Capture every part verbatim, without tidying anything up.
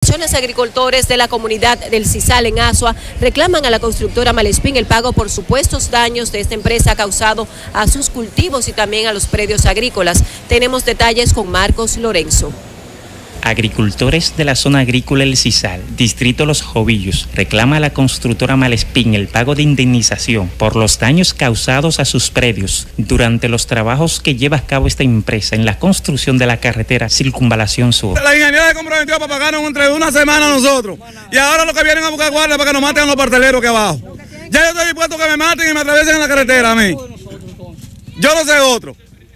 Asociaciones de agricultores de la comunidad del Cisal en Asua reclaman a la constructora Malespín el pago por supuestos daños de esta empresa causado a sus cultivos y también a los predios agrícolas. Tenemos detalles con Marcos Lorenzo. Agricultores de la zona agrícola El Cisal, distrito Los Jovillos, reclama a la constructora Malespín el pago de indemnización por los daños causados a sus predios durante los trabajos que lleva a cabo esta empresa en la construcción de la carretera Circunvalación Sur. La ingeniera se comprometió para pagarnos entre una semana a nosotros y ahora lo que vienen a buscar guardia para que nos maten a los parteleros que abajo. Ya yo estoy dispuesto a que me maten y me atraviesen en la carretera a mí. Yo no sé otro.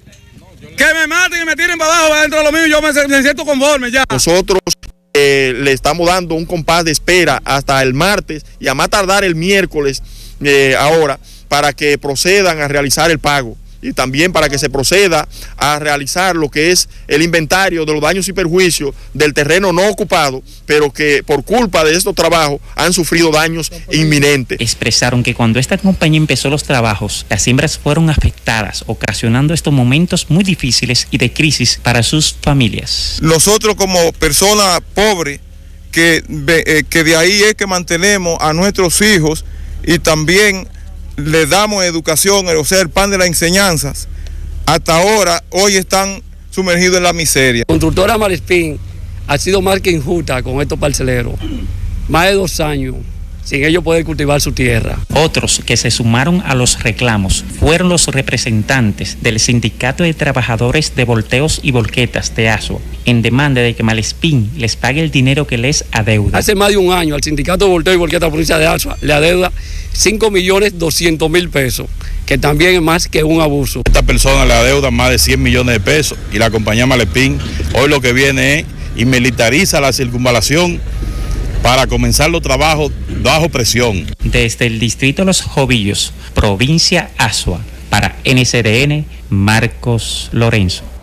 Que me maten y me tiren para abajo dentro de lo mío, yo me, me siento conforme ya. Nosotros eh, le estamos dando un compás de espera hasta el martes y a más tardar el miércoles eh, ahora para que procedan a realizar el pago y también para que se proceda a realizar lo que es el inventario de los daños y perjuicios del terreno no ocupado, pero que por culpa de estos trabajos han sufrido daños inminentes. Expresaron que cuando esta compañía empezó los trabajos, las siembras fueron afectadas, ocasionando estos momentos muy difíciles y de crisis para sus familias. Nosotros como personas pobres, que, eh, que de ahí es que mantenemos a nuestros hijos y también le damos educación, o sea, el pan de las enseñanzas, hasta ahora, hoy están sumergidos en la miseria. La constructora Malespín ha sido más que injusta con estos parceleros, más de dos años, sin ellos poder cultivar su tierra. Otros que se sumaron a los reclamos fueron los representantes del Sindicato de Trabajadores de Volteos y Volquetas de Asua, en demanda de que Malespín les pague el dinero que les adeuda. Hace más de un año al Sindicato de Volteos y Volquetas de la provincia de Asua le adeuda cinco millones doscientos mil pesos, que también es más que un abuso. Esta persona le adeuda más de cien millones de pesos y la compañía Malespín hoy lo que viene es y militariza la circunvalación para comenzar los trabajos bajo presión. Desde el distrito Los Jovillos, provincia Asua, para N C D N, Marcos Lorenzo.